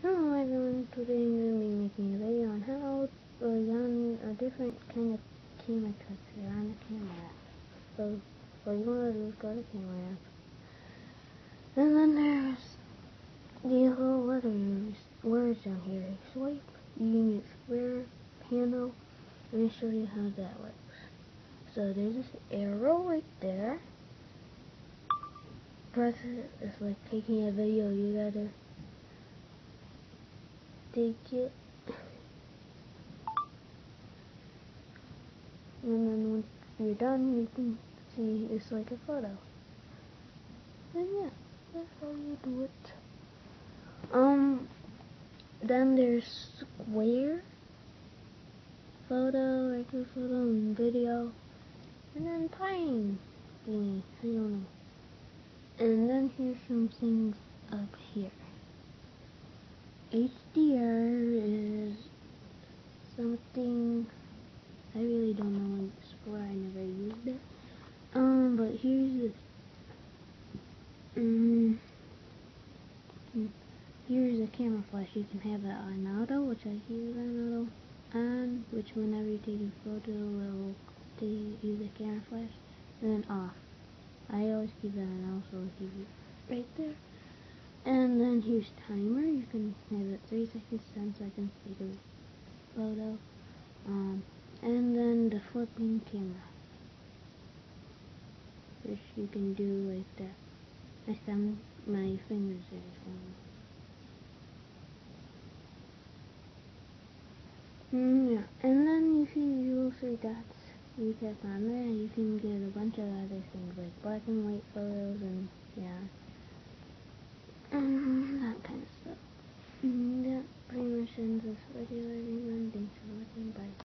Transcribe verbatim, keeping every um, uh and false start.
Hello everyone, today I'm going to be making a video on how to learn a different kind of camera tricks on the camera app. So what you want to do is go to camera app. And then there's these little letters, words down here. Swipe, you can get square, panel. Let me show you how that works. So there's this arrow right there. Press it, it's like taking a video, you gotta take it. And then once you're done, you can see it's like a photo. And yeah, that's how you do it. Um, then there's square, photo, regular photo, and video. And then time thingy, I don't know. And then here's some things up here. H D R is something I really don't know what it's for. I never used it. Um, but here's this. Um, here's a camera flash. You can have that on auto, which I use on auto, on, which whenever you take a photo, will use a camera flash, and then off. I always keep that on, also keep it right there. And then here's timer. You can have it three seconds, ten seconds, take a photo. Um, and then the flipping camera, which you can do like that. I found my fingers there. Mm, yeah, and then you see these little three dots. You tap on there, and you can get a bunch of other things like black and white photos and yeah, mm, that kind of stuff. Mm, that pretty much ends this video.